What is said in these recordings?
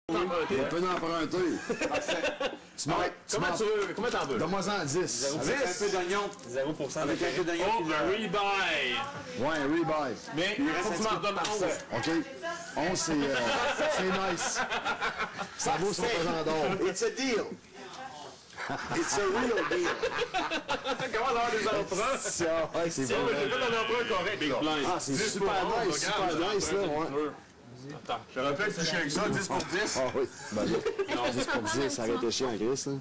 On peut en emprunter. Comment t'en veux? Donne-moi-en 10. 10? Avec un peu d'oignon. 0% Avec un peu d'oignon. Oh, un rebuy! Ouais, un rebuy. Mais il faut que tu m'en donnes 11. OK. 11, c'est nice. Ça vaut son pesant d'or. It's a deal. It's a real deal. Comment avoir des emprunts? Ouais, c'est Si bon. on veut pas d'un emprunt correct. Big blind. Ah, c'est super nice, super nice, là, ouais. Attends, j'aurais pu être plus chiant que ça, 10 pour 10. Ah oui, ben là, 10 pour 10, ça aurait été chiant, Chris, là.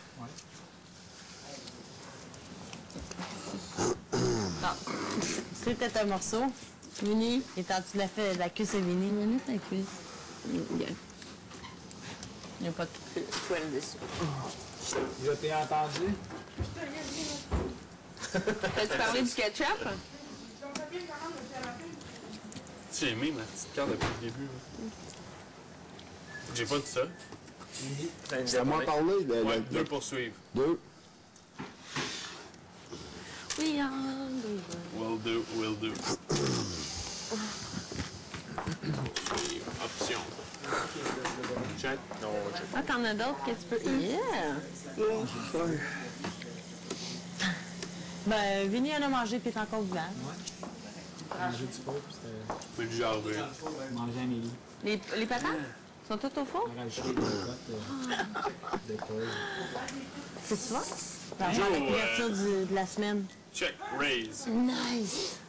Bon. C'était un morceau. Mini. Et tant tu l'as fait la cuisse à Mini. Mini, ta cuisse. Il n'y a pas de poêle dessus. Je t'ai entendu. T'as-tu parlé du ketchup? J'ai aimé ma petite carte depuis le début. J'ai pas dit ça. C'est à moi de parler. Ouais, 2 poursuivre. 2. Oui, Will do, will do. Option. Check. Non, check. Ah, t'en as d'autres que tu peux... Yeah! Ben, Vinny en a mangé puis est encore vivant. Manger du four, puis c'était C'est du jardin. manger à Amélie. Les patates sont toutes au four? Rajouter des cotes de poêle. C'est ça? Ben, la couverture de la semaine. Check, raise. Nice!